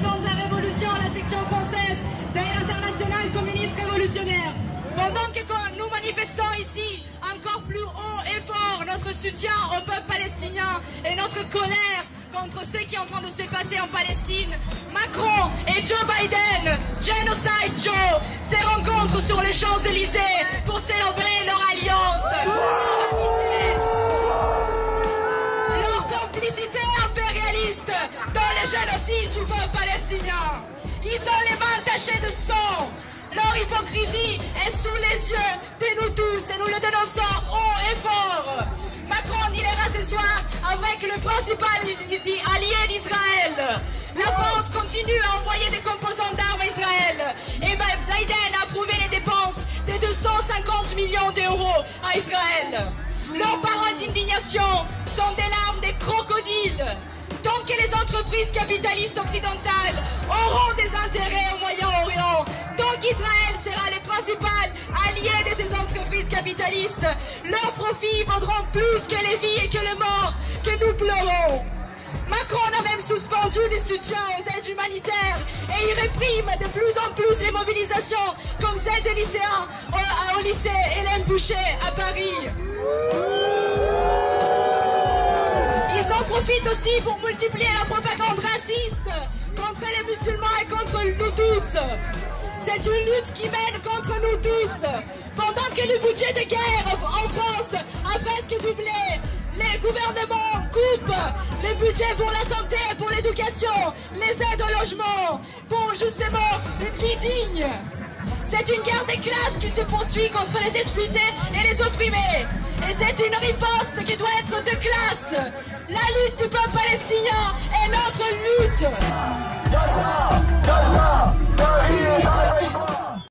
combattants de la Révolution, la section française de l'Internationale communiste révolutionnaire. Pendant que nous manifestons ici encore plus haut et fort notre soutien au peuple palestinien et notre colère contre ce qui est en train de se passer en Palestine, Macron et Joe Biden, Genocide Joe, se rencontrent sur les Champs-Élysées pour célébrer leur alliance, leur complicité impérialiste dans le génocide du peuple palestinien. Ils ont les mains tachées de sang. Leur hypocrisie est sous les yeux de nous tous et nous le dénonçons haut et fort. Macron ira ce soir avec le principal allié d'Israël. La France continue à envoyer des composants d'armes à Israël. Et Biden a approuvé les dépenses de 250 millions d'euros à Israël. Leurs paroles d'indignation sont des larmes des crocodiles. Tant que les entreprises capitalistes occidentales auront des intérêts au Moyen-Orient, tant qu'Israël sera le principal allié de ces entreprises capitalistes, leurs profits vaudront plus que les vies et que les morts que nous pleurons. Macron a même suspendu les soutiens aux aides humanitaires et il réprime de plus en plus les mobilisations comme celle des lycéens au lycée Hélène Boucher à Paris. Ils en profitent aussi pour multiplier la propagande raciste contre les musulmans et contre nous tous. C'est une lutte qui mène contre nous tous. Pendant que le budget de guerre en France a presque doublé, les gouvernements coupent les budgets pour la santé, pour l'éducation, les aides au logement, pour justement une vie digne. C'est une guerre des classes qui se poursuit contre les exploités et les opprimés. Et c'est une riposte qui doit être de classe. La lutte du peuple palestinien est notre lutte.